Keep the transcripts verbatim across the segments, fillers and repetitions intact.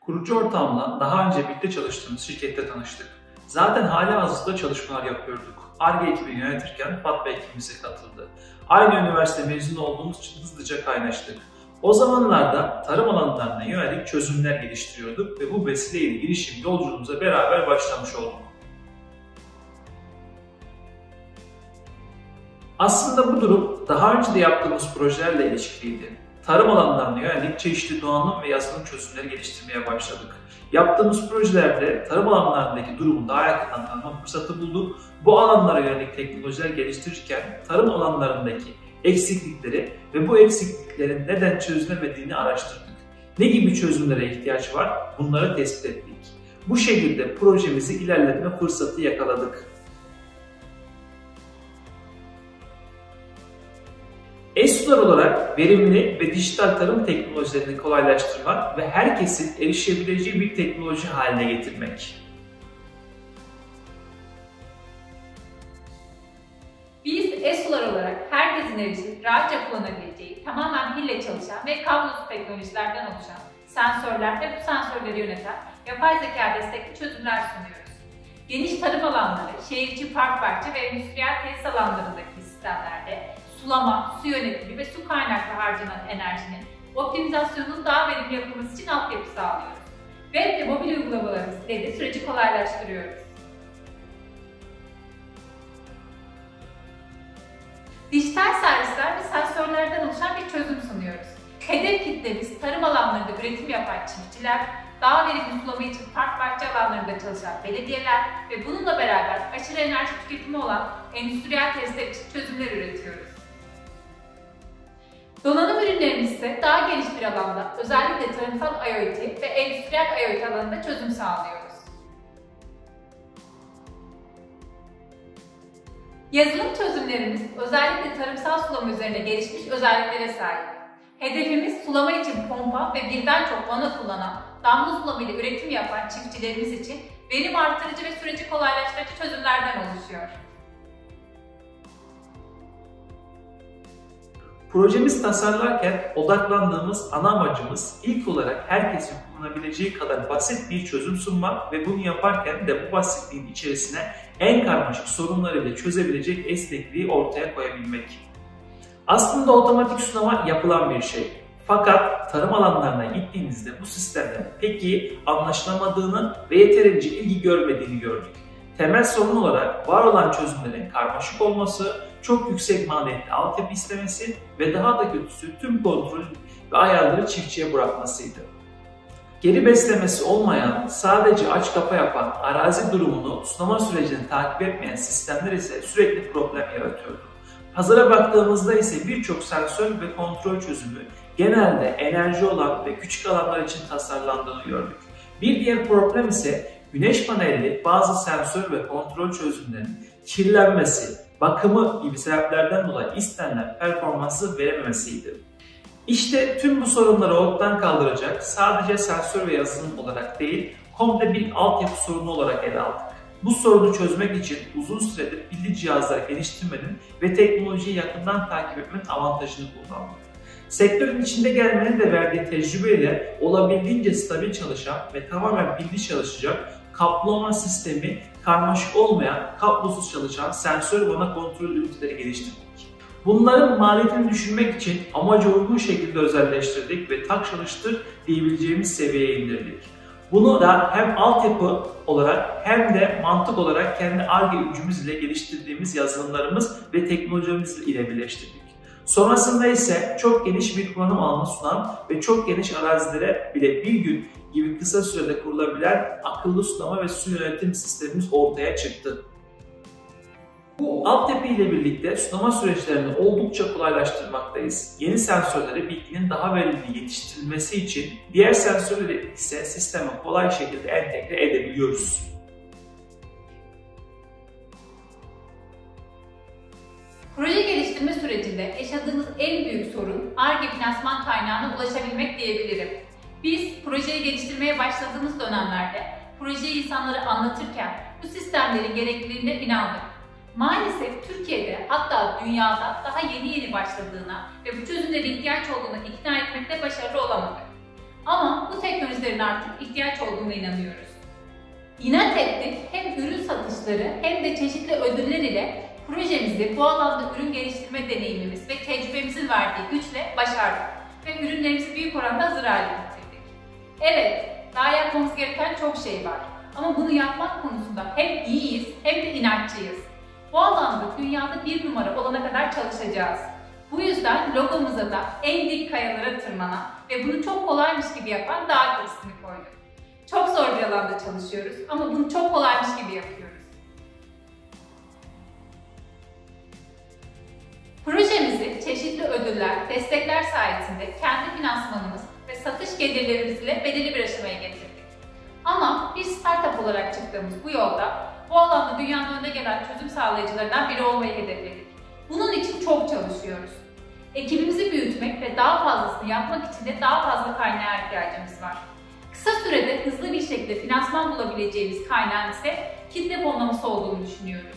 Kurucu ortağımla daha önce birlikte çalıştığımız şirkette tanıştık. Zaten halihazırda çalışmalar yapıyorduk. Ar-Ge ekibini yönetirken Fatma ekibimize katıldı. Aynı üniversite mezunu olduğumuz için hızlıca kaynaştık. O zamanlarda tarım alanlarına yönelik çözümler geliştiriyorduk ve bu vesileyle girişim yolculuğumuza beraber başlamış olduk. Aslında bu durum daha önce de yaptığımız projelerle ilişkiliydi. Tarım alanlarına yönelik çeşitli donanım ve yazılım çözümleri geliştirmeye başladık. Yaptığımız projelerde tarım alanlarındaki durumu daha yakından tanıma fırsatı bulduk. Bu alanlara yönelik teknolojiler geliştirirken tarım alanlarındaki eksiklikleri ve bu eksikliklerin neden çözülemediğini araştırdık. Ne gibi çözümlere ihtiyaç var? Bunları tespit ettik. Bu şekilde projemizi ilerletme fırsatı yakaladık. ESU'lar olarak verimli ve dijital tarım teknolojilerini kolaylaştırmak ve herkesin erişebileceği bir teknoloji haline getirmek. Biz ESU'lar olarak herkesin erişip rahatça kullanabileceği, tamamen pille çalışan ve kablosuz teknolojilerden oluşan sensörler ve bu sensörleri yöneten yapay zeka destekli çözümler sunuyoruz. Geniş tarım alanları, şehir içi park bahçe ve endüstriyel tesis alanlarındaki sistemlerde sulama, su yönetimi ve su kaynaklı harcanan enerjinin optimizasyonunun daha verimli yapılması için altyapı sağlıyoruz. Web ve mobil uygulamalarımız ile de süreci kolaylaştırıyoruz. Dijital servisler ve sensörlerden oluşan bir çözüm sunuyoruz. Hedef kitlemiz tarım alanlarında üretim yapan çiftçiler, daha verimli sulama için park bahçe alanlarında çalışan belediyeler ve bununla beraber aşırı enerji tüketimi olan endüstriyel tesisler için çözümler üretiyoruz. Donanım ürünlerimiz ise daha geniş bir alanda, özellikle tarımsal IoT ve endüstriyel IoT alanında çözüm sağlıyoruz. Yazılım çözümlerimiz özellikle tarımsal sulama üzerine gelişmiş özelliklere sahip. Hedefimiz sulama için pompa ve birden çok vana kullanan, damla sulama ile üretim yapan çiftçilerimiz için verim artırıcı ve süreci kolaylaştırıcı çözümlerden oluşuyor. Projemizi tasarlarken odaklandığımız ana amacımız ilk olarak herkesin kullanabileceği kadar basit bir çözüm sunmak ve bunu yaparken de bu basitliğin içerisine en karmaşık sorunları bile çözebilecek esnekliği ortaya koyabilmek. Aslında otomatik sulama yapılan bir şey. Fakat tarım alanlarına gittiğimizde bu sistemlerin pek iyi anlaşılamadığını ve yeterince ilgi görmediğini gördük. Temel sorun olarak var olan çözümlerin karmaşık olması, çok yüksek maliyetli altyapı istemesi ve daha da kötüsü tüm kontrol ve ayarları çiftçiye bırakmasıydı. Geri beslemesi olmayan, sadece aç kapa yapan, arazi durumunu, sulama sürecini takip etmeyen sistemler ise sürekli problem yaratıyordu. Pazara baktığımızda ise birçok sensör ve kontrol çözümü genelde enerji olan ve küçük alanlar için tasarlandığını gördük. Bir diğer problem ise güneş panelli bazı sensör ve kontrol çözümlerinin kirlenmesi, bakımı gibi sebeplerden dolayı istenilen performansı verememesiydi. İşte tüm bu sorunları ortadan kaldıracak sadece sensör ve yazılım olarak değil, komple bir altyapı sorunu olarak ele aldık. Bu sorunu çözmek için uzun süredir pilli cihazlar geliştirmenin ve teknolojiyi yakından takip etmenin avantajını kullandık. Sektörün içinde gelmenin de verdiği tecrübeyle olabildiğince stabil çalışan ve tamamen pilli çalışacak kaplama sistemi, karmaşık olmayan, kablosuz çalışan sensör vana kontrol üniteleri geliştirdik. Bunların maliyetini düşürmek için amaca uygun şekilde özelleştirdik ve tak çalıştır diyebileceğimiz seviyeye indirdik. Bunu da hem altyapı olarak hem de mantık olarak kendi Ar-Ge gücümüz ile geliştirdiğimiz yazılımlarımız ve teknolojimiz ile birleştirdik. Sonrasında ise çok geniş bir kullanım alanı sunan ve çok geniş arazilere bile bir gün gibi kısa sürede kurulabilen akıllı sulama ve su yönetim sistemimiz ortaya çıktı. Bu altyapı ile birlikte sulama süreçlerini oldukça kolaylaştırmaktayız. Yeni sensörleri bitkinin daha verimli yetiştirilmesi için diğer sensörleri ise sisteme kolay şekilde entegre edebiliyoruz. Proje geliştirme sürecinde yaşadığımız en büyük sorun Ar-Ge finansman kaynağına ulaşabilmek diyebilirim. Biz projeyi geliştirmeye başladığımız dönemlerde projeyi insanlara anlatırken bu sistemlerin gerekliliğine inandık. Maalesef Türkiye'de hatta dünyada daha yeni yeni başladığına ve bu çözümlere ihtiyaç olduğuna ikna etmekte başarılı olamadık. Ama bu teknolojilerin artık ihtiyaç olduğuna inanıyoruz. İnat ettik, hem ürün satışları hem de çeşitli ödüller ile projemizi bu alanda ürün geliştirme deneyimimiz ve tecrübemizin verdiği güçle başardık ve ürünlerimizi büyük oranda hazır hale getirdik. Evet, daha yapmamız gereken çok şey var ama bunu yapmak konusunda hem iyiyiz hem de inatçıyız. Bu alanda dünyada bir numara olana kadar çalışacağız. Bu yüzden logomuza da en dik kayalara tırmanan ve bunu çok kolaymış gibi yapan dağ keçisini koyduk. Çok zor bir alanda çalışıyoruz ama bunu çok kolaymış gibi yapıyoruz. Projemizi çeşitli ödüller, destekler sayesinde kendi finansmanımız ve satış gelirlerimiz ile belirli bir aşamaya getirdik. Ama bir startup olarak çıktığımız bu yolda bu alanda dünyanın önde gelen çözüm sağlayıcılarından biri olmayı hedefledik. Bunun için çok çalışıyoruz. Ekibimizi büyütmek ve daha fazlasını yapmak için de daha fazla kaynağa ihtiyacımız var. Kısa sürede hızlı bir şekilde finansman bulabileceğimiz kaynağın ise kitle fonlaması olduğunu düşünüyoruz.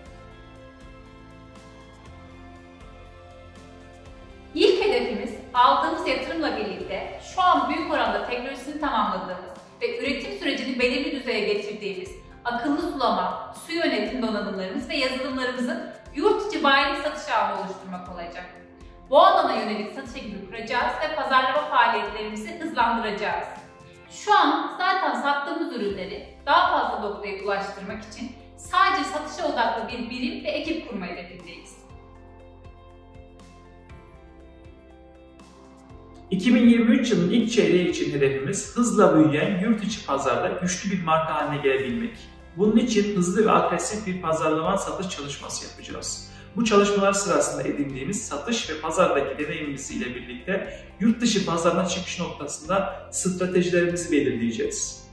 İlk hedefimiz aldığımız yatırımla birlikte şu an büyük oranda teknolojisini tamamladığımız ve üretim sürecini belirli düzeye getirdiğimiz akıllı sulama, su yönetim donanımlarımız ve yazılımlarımızın yurt içi bayilik satış ağını oluşturmak olacak. Bu alana yönelik satış ekibi kuracağız ve pazarlama faaliyetlerimizi hızlandıracağız. Şu an zaten sattığımız ürünleri daha fazla noktaya ulaştırmak için sadece satışa odaklı bir birim ve ekip kurma hedefindeyiz. iki bin yirmi üç yılının ilk çeyreği için hedefimiz hızla büyüyen yurt içi pazarda güçlü bir marka haline gelebilmek. Bunun için hızlı ve agresif bir pazarlama satış çalışması yapacağız. Bu çalışmalar sırasında edindiğimiz satış ve pazardaki deneyimimiz ile birlikte yurt dışı pazarına çıkış noktasında stratejilerimizi belirleyeceğiz.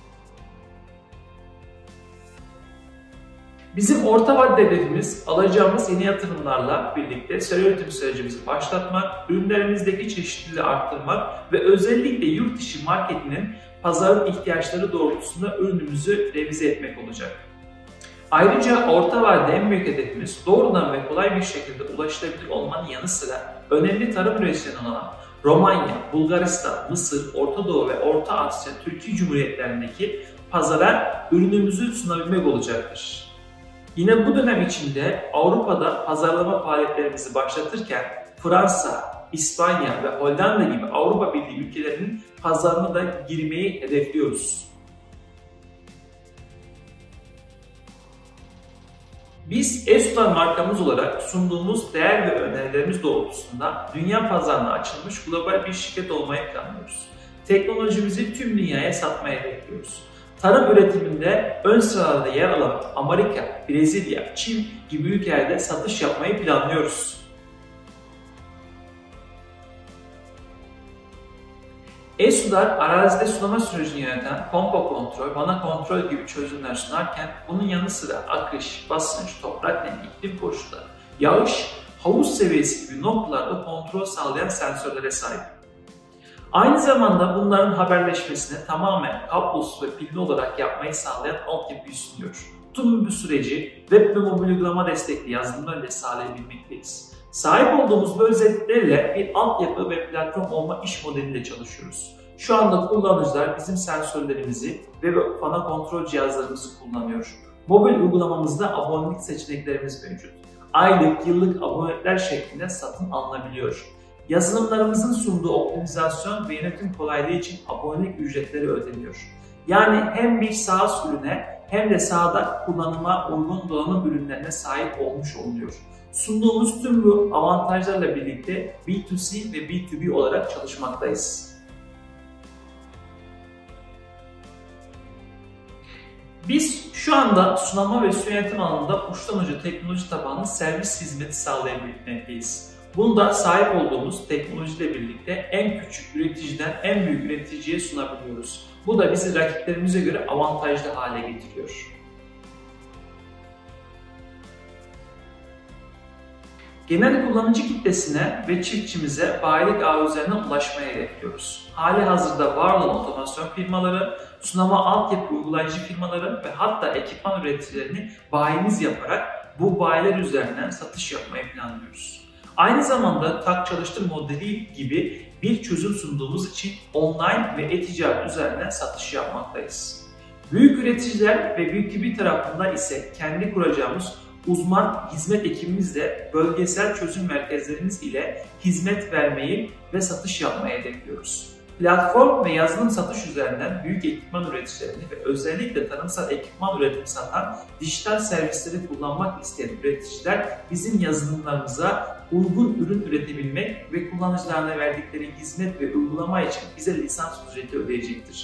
Bizim orta vadeli hedefimiz alacağımız yeni yatırımlarla birlikte seri üretim sürecimizi başlatmak, ürünlerimizdeki çeşitliliği arttırmak ve özellikle yurt dışı marketinin pazarın ihtiyaçları doğrultusunda ürünümüzü revize etmek olacak. Ayrıca orta vadede en büyük hedefimiz doğrudan ve kolay bir şekilde ulaşılabilir olmanın yanı sıra önemli tarım üreticileri olan Romanya, Bulgaristan, Mısır, Orta Doğu ve Orta Asya, Türkiye Cumhuriyetlerindeki pazara ürünümüzü sunabilmek olacaktır. Yine bu dönem içinde Avrupa'da pazarlama faaliyetlerimizi başlatırken Fransa, İspanya ve Hollanda gibi Avrupa Birliği ülkelerinin pazarına da girmeyi hedefliyoruz. Biz Esular markamız olarak sunduğumuz değer ve önerilerimiz doğrultusunda dünya pazarına açılmış global bir şirket olmayı planlıyoruz. Teknolojimizi tüm dünyaya satmaya hedefliyoruz. Tarım üretiminde ön sıralarda yer alan Amerika, Brezilya, Çin gibi ülkelerde satış yapmayı planlıyoruz. Esular arazide sulama sürecini yöneten pompa kontrol, vana kontrol gibi çözümler sunarken bunun yanı sıra akış, basınç, toprak nemi, iklim koşulları, yağış, havuz seviyesi gibi noktalarda kontrol sağlayan sensörlere sahip. Aynı zamanda bunların haberleşmesini tamamen kablosuz ve pilli olarak yapmayı sağlayan altyapıyı sunuyor. Tüm bu süreci web ve mobil uygulama destekli yazılımlarla sağlayabilmekteyiz. Sahip olduğumuz bu özelliklerle bir altyapı ve platform olma iş modeliyle çalışıyoruz. Şu anda kullanıcılar bizim sensörlerimizi ve vana kontrol cihazlarımızı kullanıyor. Mobil uygulamamızda abonelik seçeneklerimiz mevcut. Aylık, yıllık abonelikler şeklinde satın alınabiliyor. Yazılımlarımızın sunduğu optimizasyon ve yönetim kolaylığı için abonelik ücretleri ödeniyor. Yani hem bir SaaS ürüne hem de sahada kullanıma uygun donanım ürünlerine sahip olmuş oluyor. Sunduğumuz tüm bu avantajlarla birlikte B iki C ve B iki B olarak çalışmaktayız. Biz şu anda sulama ve su yönetim alanında uçtan uca teknoloji tabanlı servis hizmeti sağlayabilmekteyiz. Bunda sahip olduğumuz teknolojiyle birlikte en küçük üreticiden en büyük üreticiye sunabiliyoruz. Bu da bizi rakiplerimize göre avantajlı hale getiriyor. Genel kullanıcı kitlesine ve çiftçimize bayilik ağı üzerinden ulaşmaya hedefliyoruz. Hali hazırda var olan otomasyon firmaları, sulama altyapı uygulayıcı firmaları ve hatta ekipman üreticilerini bayimiz yaparak bu bayiler üzerinden satış yapmayı planlıyoruz. Aynı zamanda tak çalıştır modeli gibi bir çözüm sunduğumuz için online ve e-ticaret üzerinden satış yapmaktayız. Büyük üreticiler ve B iki B tarafında ise kendi kuracağımız uzman hizmet ekibimizle bölgesel çözüm merkezlerimiz ile hizmet vermeyi ve satış yapmayı hedefliyoruz. Platform ve yazılım satış üzerinden büyük ekipman üreticilerini ve özellikle tarımsal ekipman üretimi satan dijital servisleri kullanmak isteyen üreticiler bizim yazılımlarımıza uygun ürün üretebilmek ve kullanıcılarına verdikleri hizmet ve uygulama için bize lisans ücreti ödeyecektir.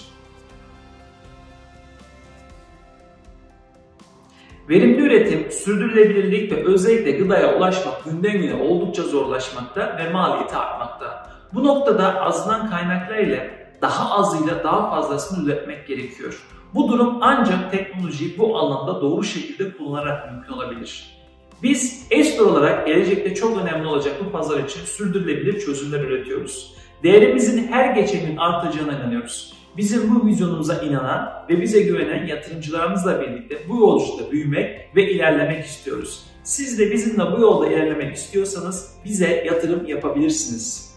Verimli üretim, sürdürülebilirlik ve özellikle gıdaya ulaşmak günden güne oldukça zorlaşmakta ve maliyeti artmakta. Bu noktada azılan kaynaklar ile daha azıyla daha fazlasını üretmek gerekiyor. Bu durum ancak teknolojiyi bu alanda doğru şekilde kullanarak mümkün olabilir. Biz Estor olarak gelecekte çok önemli olacak bu pazar için sürdürülebilir çözümler üretiyoruz. Değerimizin her geçen gün artacağına inanıyoruz. Bizim bu vizyonumuza inanan ve bize güvenen yatırımcılarımızla birlikte bu yolculukta büyümek ve ilerlemek istiyoruz. Siz de bizimle bu yolda ilerlemek istiyorsanız bize yatırım yapabilirsiniz.